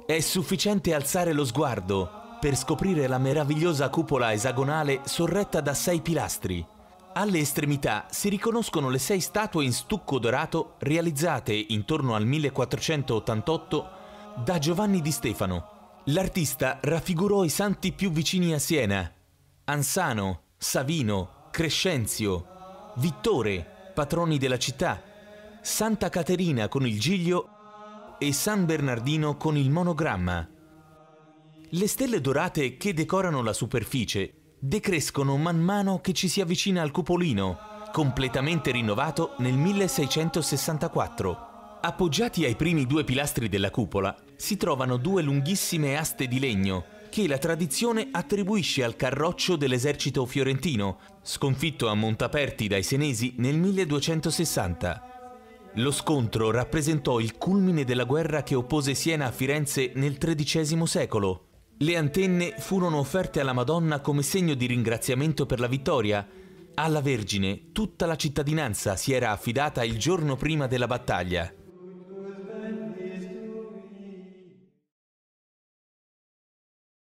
È sufficiente alzare lo sguardo per scoprire la meravigliosa cupola esagonale sorretta da 6 pilastri. Alle estremità si riconoscono le 6 statue in stucco dorato realizzate intorno al 1488 da Giovanni di Stefano. L'artista raffigurò i santi più vicini a Siena: Ansano, Savino, Crescenzio, Vittore, patroni della città, Santa Caterina con il giglio e San Bernardino con il monogramma. Le stelle dorate che decorano la superficie decrescono man mano che ci si avvicina al cupolino, completamente rinnovato nel 1664. Appoggiati ai primi 2 pilastri della cupola si trovano 2 lunghissime aste di legno che la tradizione attribuisce al carroccio dell'esercito fiorentino, sconfitto a Montaperti dai Senesi nel 1260. Lo scontro rappresentò il culmine della guerra che oppose Siena a Firenze nel XIII secolo. Le antenne furono offerte alla Madonna come segno di ringraziamento per la vittoria. Alla Vergine tutta la cittadinanza si era affidata il giorno prima della battaglia.